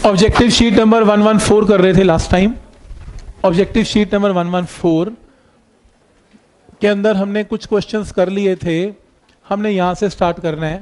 Objective sheet number 114 कर रहे थे last time. Objective sheet number 114 के अंदर हमने कुछ क्वेश्चंस कर लिए थे, हमने यहां से स्टार्ट करना है।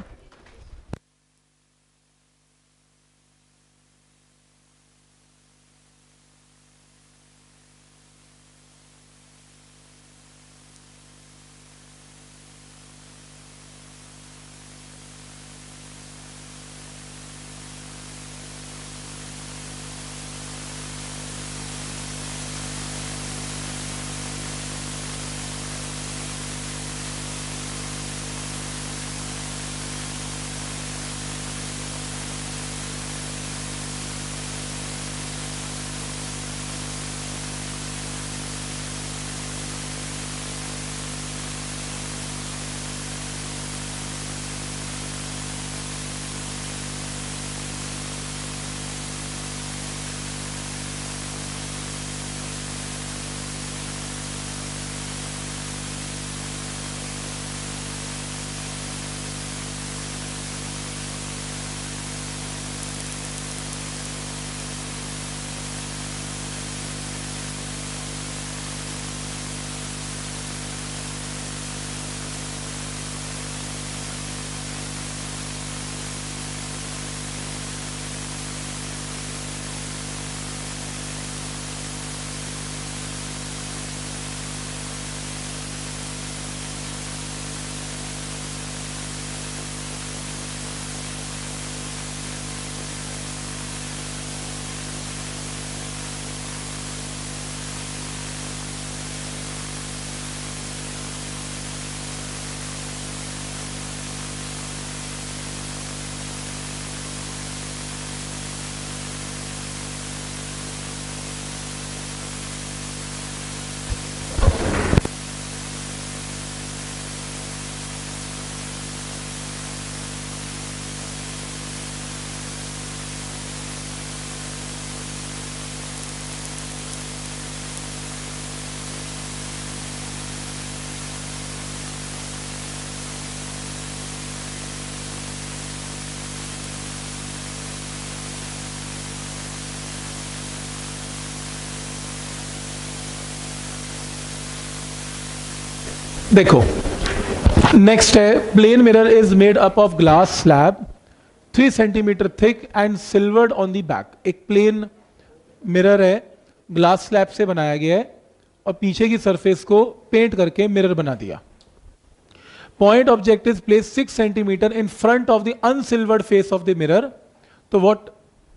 देखो नेक्स्ट है, plane mirror is made up of glass slab 3 centimetre thick and silvered on the back. एक प्लेन मिरर है, ग्लास स्लैब से बनाया गया है और पीछे की सरफेस को पेंट करके मिरर बना दिया। Point object is place 6 centimetre in front of the unsilvered face of the mirror. तो what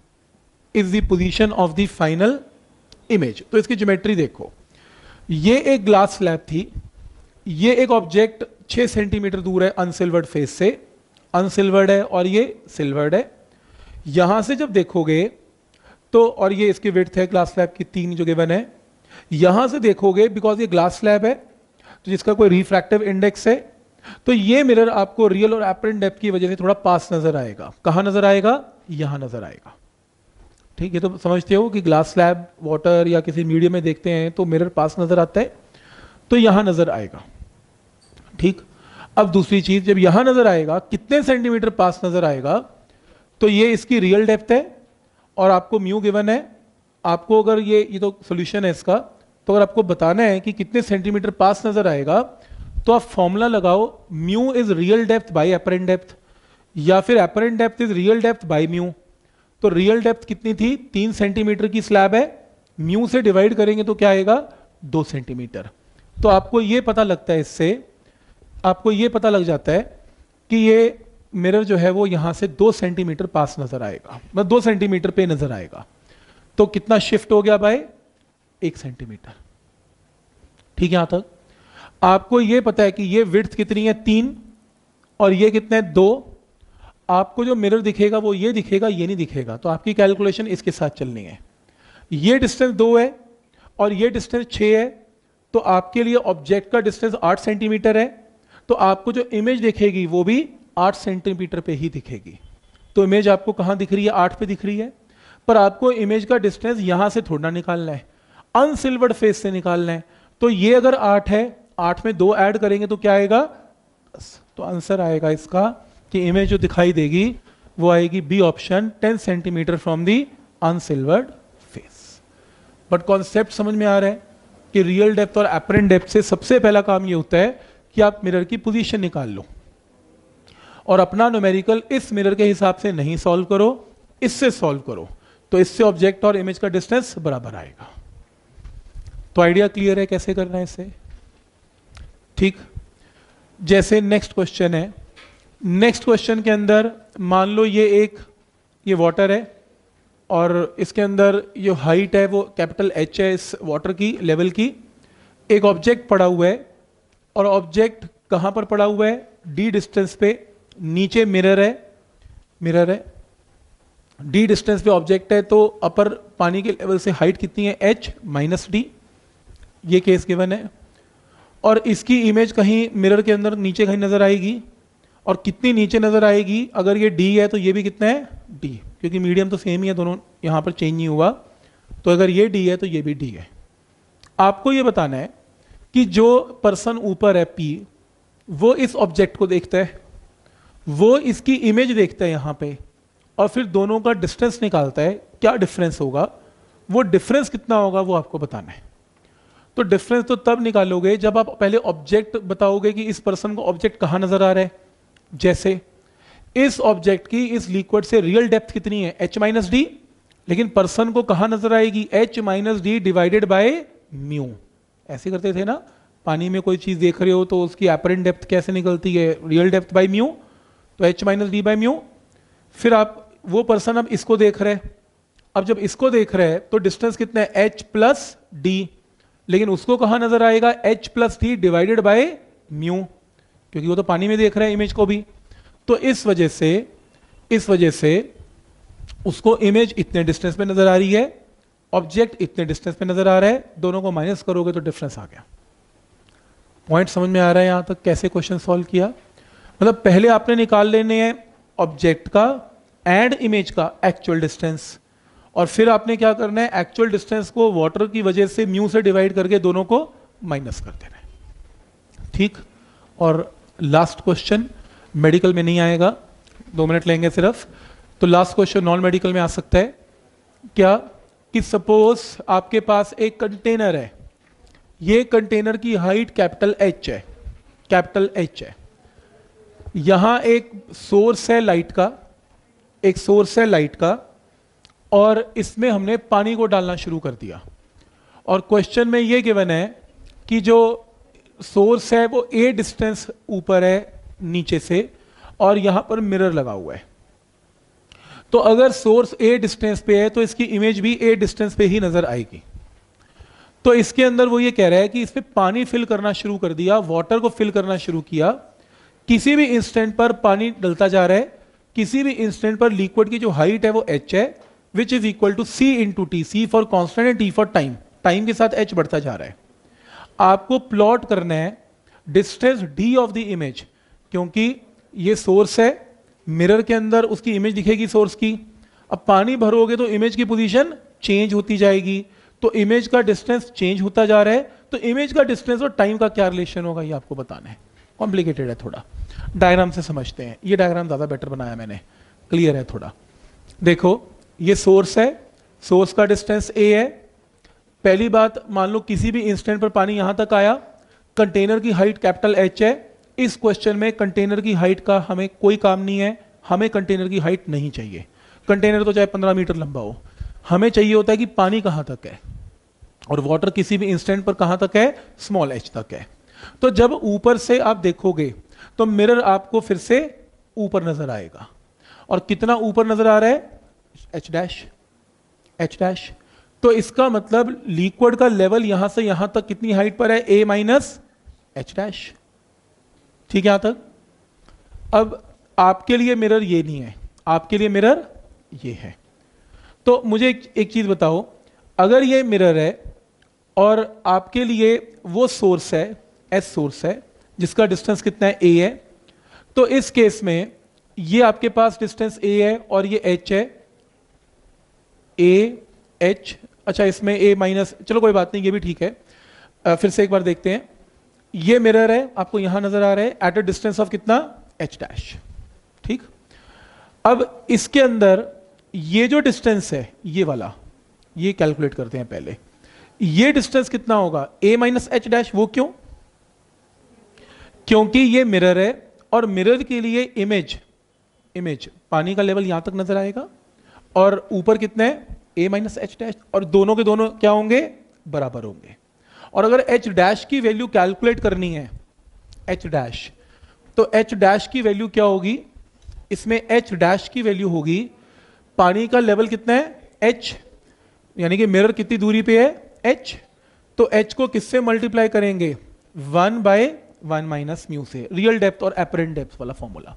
is the position of the final image. तो इसकी ज्योमेट्री देखो, ये एक ग्लास स्लैब थी, ये एक ऑब्जेक्ट 6 सेंटीमीटर दूर है अनसिल्वर्ड फेस से, अनसिल्वर्ड है और ये सिल्वर्ड है। यहां से जब देखोगे तो, और ये इसकी विड्थ है ग्लास स्लैब की 3 जो गिवन है, यहां से देखोगे बिकॉज ये ग्लास स्लैब है तो जिसका कोई रिफ्रैक्टिव इंडेक्स है, तो ये मिरर आपको रियल और एपरेंट डेप्थ की वजह से थोड़ा पास नजर आएगा। कहां नजर आएगा? यहां नजर आएगा। ठीक है, तो समझते हो कि ग्लास स्लैब वाटर या किसी मीडियम में देखते हैं तो मिरर पास नजर आता है, तो यहां नजर आएगा। ठीक, अब दूसरी चीज, जब यहां नजर आएगा कितने सेंटीमीटर पास नजर आएगा, तो ये इसकी रियल डेप्थ है और आपको म्यू गिवन है। आपको अगर ये तो सॉल्यूशन है इसका, तो अगर आपको बताना है कि कितने सेंटीमीटर पास नजर आएगा तो आप फॉर्मूला लगाओ, mu is real depth by apparent depth, या फिर apparent depth is real depth by mu. तो रियल डेप्थ कितनी थी? 3 सेंटीमीटर की स्लैब है, म्यू से डिवाइड करेंगे तो क्या आएगा? 2 सेंटीमीटर। तो आपको यह पता लगता है, इससे आपको यह पता लग जाता है कि ये मिरर जो है वो यहां से 2 सेंटीमीटर पास नजर आएगा, मतलब 2 सेंटीमीटर पे नजर आएगा। तो कितना शिफ्ट हो गया भाई? 1 सेंटीमीटर। ठीक है, यहां तक आपको यह पता है कि ये विड्थ कितनी है? 3, और ये कितने हैं? 2। आपको जो मिरर दिखेगा वो ये दिखेगा, ये नहीं दिखेगा, तो आपकी कैलकुलेशन इसके साथ चलनी है। ये डिस्टेंस 2 है और ये डिस्टेंस 6 है, तो आपके लिए ऑब्जेक्ट का डिस्टेंस 8 सेंटीमीटर है, तो आपको जो इमेज दिखेगी वो भी 8 सेंटीमीटर पे ही दिखेगी। तो इमेज आपको कहां दिख रही है? 8 पे दिख रही है, पर आपको इमेज का डिस्टेंस यहां से थोड़ा निकालना है, अनसिल्वर्ड फेस से निकालना है। तो ये अगर 8 है, 8 में 2 ऐड करेंगे तो क्या आएगा? 10। तो आंसर आएगा इसका कि इमेज जो दिखाई देगी वो आएगी B option, 10 centimetre from the unsilvered face. But concept समझ में आ रहा है कि रियल डेप्थ और एपरेंट डेप्थ से सबसे पहला काम ये होता है कि आप मिरर की पोजीशन निकाल लो और अपना न्यूमेरिकल इस मिरर के हिसाब से नहीं सॉल्व करो, इससे सॉल्व करो, तो इससे ऑब्जेक्ट और इमेज का डिस्टेंस बराबर आएगा। तो आइडिया क्लियर है कैसे करना है इसे? ठीक। जैसे नेक्स्ट क्वेश्चन है, नेक्स्ट क्वेश्चन के अंदर मान लो ये वाटर है और इसके अंदर जो हाइट है वो कैपिटल एच है इस वाटर की लेवल की। एक ऑब्जेक्ट पड़ा हुआ है और ऑब्जेक्ट कहाँ पर पड़ा हुआ है? डी डिस्टेंस पे, नीचे मिरर है, डी डिस्टेंस पे ऑब्जेक्ट है, तो अपर पानी के लेवल से हाइट कितनी है? एच माइनस डी, ये केस गिवन है। और इसकी इमेज कहीं मिरर के अंदर नीचे कहीं नजर आएगी, और कितनी नीचे नजर आएगी? अगर ये डी है तो ये भी कितना है? डी, क्योंकि मीडियम तो सेम ही है, दोनों यहां पर चेंज नहीं हुआ। तो अगर ये डी है तो ये भी डी है। आपको ये बताना है कि जो पर्सन ऊपर है पी, वो इस ऑब्जेक्ट को देखता है, वो इसकी इमेज देखता है यहां पे, और फिर दोनों का डिस्टेंस निकालता है। क्या डिफरेंस होगा? वो डिफरेंस कितना होगा वो आपको बताना है। तो डिफरेंस तो तब निकालोगे जब आप पहले ऑब्जेक्ट बताओगे कि इस पर्सन को ऑब्जेक्ट कहां नजर आ रहा है। जैसे इस ऑब्जेक्ट की इस लिक्विड से रियल डेप्थ कितनी है? एच माइनस डी, लेकिन पर्सन को कहां नजर आएगी? H minus D divided by mu. ऐसे करते थे ना, पानी में कोई चीज देख रहे हो तो उसकी एपरेंट डेप्थ कैसे निकलती है? रियल डेप्थ बाय म्यू, तो H minus D by mu. फिर आप वो पर्सन अब इसको देख रहे हैं, अब जब इसको देख रहे हैं तो डिस्टेंस कितना है? एच प्लस डी, लेकिन उसको कहां नजर आएगा? H plus D divided by mu, क्योंकि वो तो पानी में देख रहा है इमेज को भी। तो इस वजह से उसको इमेज इतने डिस्टेंस पे नजर आ रही है, ऑब्जेक्ट इतने डिस्टेंस पे नजर आ रहा है, दोनों को माइनस करोगे तो डिफरेंस आ गया। पॉइंट समझ में आ रहा है यहां तक कैसे क्वेश्चन सॉल्व किया? मतलब पहले आपने निकाल लेने हैं ऑब्जेक्ट का एंड इमेज का एक्चुअल डिस्टेंस, और फिर आपने क्या करना है? एक्चुअल डिस्टेंस को वाटर की वजह से म्यू से डिवाइड करके दोनों को माइनस कर देना है। ठीक। और लास्ट क्वेश्चन मेडिकल में नहीं आएगा, 2 मिनट लेंगे सिर्फ। तो लास्ट क्वेश्चन नॉन मेडिकल में आ सकता है क्या? कि सपोज आपके पास एक कंटेनर है, ये कंटेनर की हाइट कैपिटल एच है, यहां एक सोर्स है लाइट का, और इसमें हमने पानी को डालना शुरू कर दिया। और क्वेश्चन में ये गिवन है कि जो सोर्स है वो ए डिस्टेंस ऊपर है नीचे से, और यहां पर मिरर लगा हुआ है। तो अगर सोर्स ए डिस्टेंस पे है तो इसकी इमेज भी ए डिस्टेंस पे ही नजर आएगी। तो इसके अंदर वो ये कह रहा है कि इस पे पानी फिल करना शुरू कर दिया, वाटर को फिल करना शुरू किया। किसी भी इंस्टेंट पर पानी डलता जा रहा है, किसी भी इंस्टेंट पर लिक्विड की जो हाइट है वो एच है, which is equal to C into T, C for constant and T for time. Time के साथ एच बढ़ता जा रहा है। आपको प्लॉट करना है distance D of the image, क्योंकि ये सोर्स है, मिरर के अंदर उसकी इमेज दिखेगी सोर्स की। अब पानी भरोगे तो इमेज की पोजीशन चेंज होती जाएगी, तो इमेज का डिस्टेंस चेंज होता जा रहा है। तो इमेज का डिस्टेंस और टाइम का क्या रिलेशन होगा ये आपको बताना है। कॉम्प्लिकेटेड है थोड़ा, डायग्राम से समझते हैं। ये डायग्राम ज्यादा बेटर बनाया मैंने, क्लियर है थोड़ा। देखो ये सोर्स है, सोर्स का डिस्टेंस ए है। पहली बात, मान लो किसी भी इंस्टेंट पर पानी यहां तक आया, कंटेनर की हाइट कैपिटल एच है। इस क्वेश्चन में कंटेनर की हाइट का हमें कोई काम नहीं है, हमें कंटेनर की हाइट नहीं चाहिए। कंटेनर तो चाहे 15 मीटर लंबा हो, हमें चाहिए होता है कि पानी कहां तक है, और वाटर किसी भी इंस्टेंट पर कहां तक है? स्मॉल एच तक है। तो जब ऊपर से आप देखोगे तो मिरर आपको फिर से ऊपर नजर आएगा, और कितना ऊपर नजर आ रहा है? H dash. तो इसका मतलब लिक्विड का लेवल यहां से यहां तक कितनी हाइट पर है? A minus H dash. ठीक है यहां तक। अब आपके लिए मिरर ये नहीं है, आपके लिए मिरर ये है। तो मुझे एक चीज बताओ, अगर ये मिरर है और आपके लिए वो सोर्स है, एस सोर्स है, जिसका डिस्टेंस कितना है? ए है। तो इस केस में ये आपके पास डिस्टेंस ए है और ये एच है, ए एच। अच्छा इसमें ए माइनस, चलो कोई बात नहीं, ये भी ठीक है। फिर से एक बार देखते हैं। ये मिरर है, आपको यहां नजर आ रहा है, एट अ डिस्टेंस ऑफ कितना? H dash. ठीक। अब इसके अंदर ये जो डिस्टेंस है ये वाला, ये कैलकुलेट करते हैं पहले। ये डिस्टेंस कितना होगा, a माइनस एच डैश। वो क्यों? क्योंकि ये मिरर है और मिरर के लिए इमेज पानी का लेवल यहां तक नजर आएगा और ऊपर कितना है a माइनस एच डैश, और दोनों के दोनों क्या होंगे, बराबर होंगे। और अगर h डैश की वैल्यू कैलकुलेट करनी है, h डैश, तो h डैश की वैल्यू क्या होगी, इसमें h डैश की वैल्यू होगी, पानी का लेवल कितना है h, यानी कि मिरर कितनी दूरी पे है h, तो h को किससे मल्टीप्लाई करेंगे, 1/1 माइनस म्यू से, रियल डेप्थ और एपरेंट डेप्थ वाला फॉर्मूला।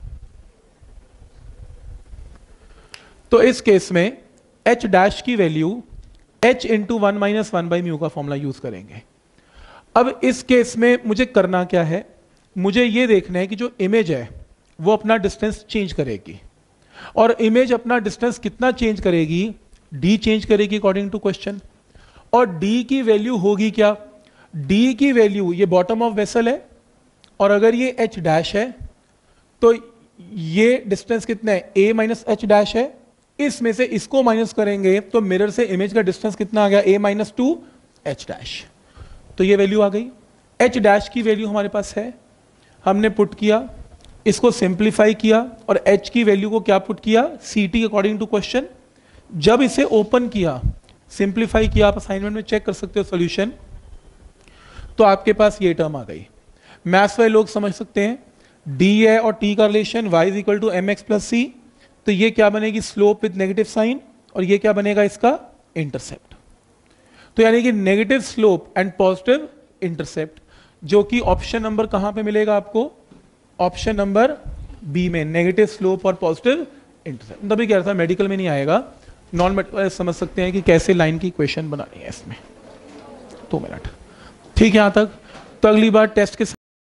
तो इस केस में h डैश की वैल्यू h इंटू 1 माइनस 1/μ का फॉर्मूला यूज करेंगे। अब इस केस में मुझे करना क्या है, मुझे ये देखना है कि जो इमेज है वो अपना डिस्टेंस चेंज करेगी, और इमेज अपना डिस्टेंस कितना चेंज करेगी, d चेंज करेगी अकॉर्डिंग टू क्वेश्चन। और d की वैल्यू होगी क्या, d की वैल्यू, ये बॉटम ऑफ वेसल है और अगर ये h डैश है तो ये डिस्टेंस कितना है, a माइनस एच डैश है, इसमें से इसको माइनस करेंगे तो मिरर से इमेज का डिस्टेंस कितना आ गया, a माइनस 2 एच डैश। तो ये वैल्यू आ गई। h डैश की वैल्यू हमारे पास है, हमने पुट किया, इसको सिंप्लीफाई किया और h की वैल्यू को क्या पुट किया, ct अकॉर्डिंग टू क्वेश्चन। जब इसे ओपन किया, सिंप्लीफाई किया, आप असाइनमेंट में चेक कर सकते हो सॉल्यूशन, तो आपके पास ये टर्म आ गई। मैथ्स वाले लोग समझ सकते हैं, d है और t का relation y is equal to M X plus C, तो ये क्या बनेगी, स्लोप विद नेगेटिव साइन, और ये क्या बनेगा इसका इंटरसेप्ट। तो यानी कि negative slope and positive intercept, जो कि ऑप्शन नंबर कहां पे मिलेगा आपको, ऑप्शन नंबर बी में, नेगेटिव स्लोप और पॉजिटिव इंटरसेप्ट। तभी कह रहा था मेडिकल में नहीं आएगा, नॉन मेडिकल समझ सकते हैं कि कैसे लाइन की इक्वेशन बनानी है इसमें। 2 मिनट, ठीक है यहां तक। तो अगली बार टेस्ट के